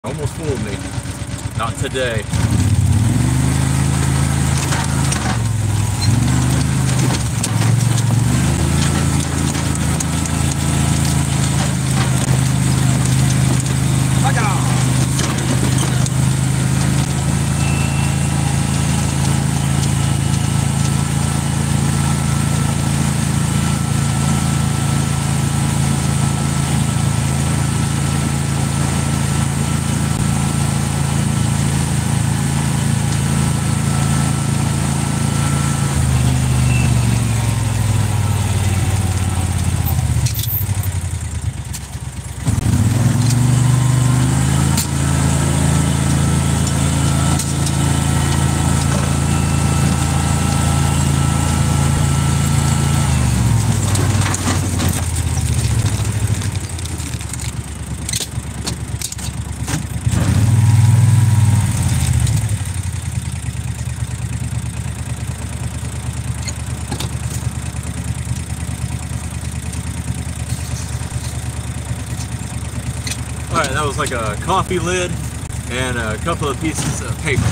Almost fooled me. Not today. Alright, that was like a coffee lid and a couple of pieces of paper.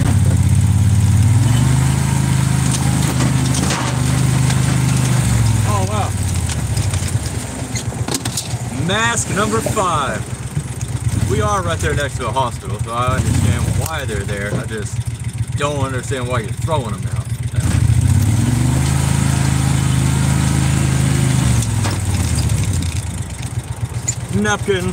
Oh wow. Mask number 5. We are right there next to a hospital, so I understand why they're there. I just don't understand why you're throwing them out. Napkin.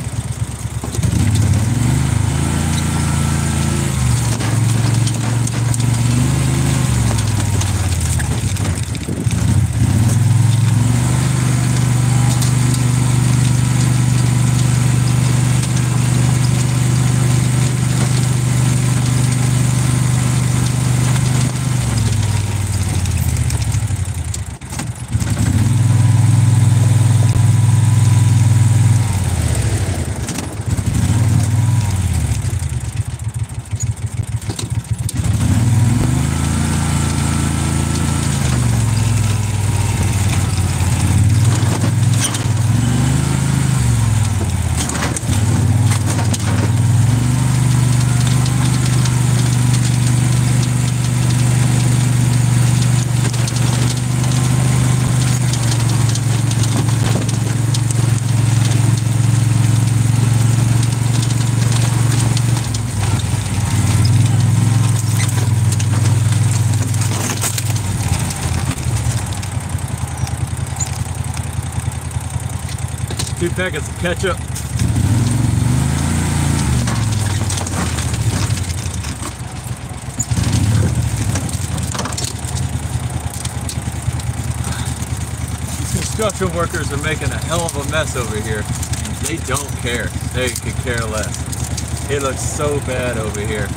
Two packets of ketchup. These construction workers are making a hell of a mess over here. They don't care. They could care less. It looks so bad over here.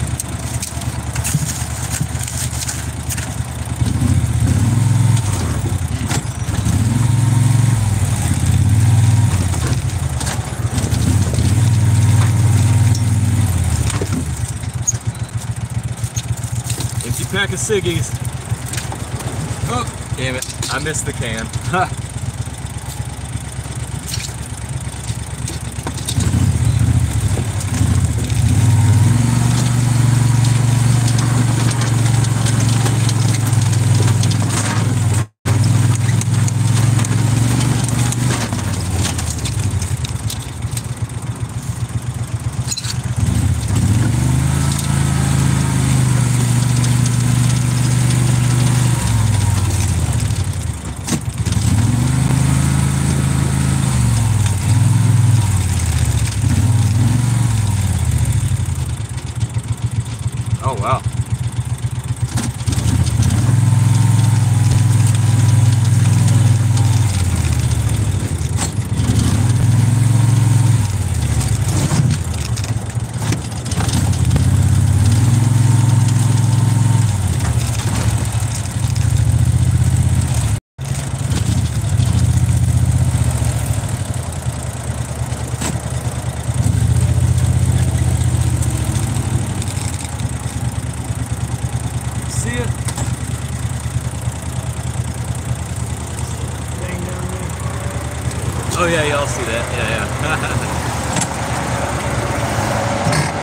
Pack of ciggies. Oh, damn it. I missed the can. Oh wow. Oh yeah, y'all see that. Yeah, yeah.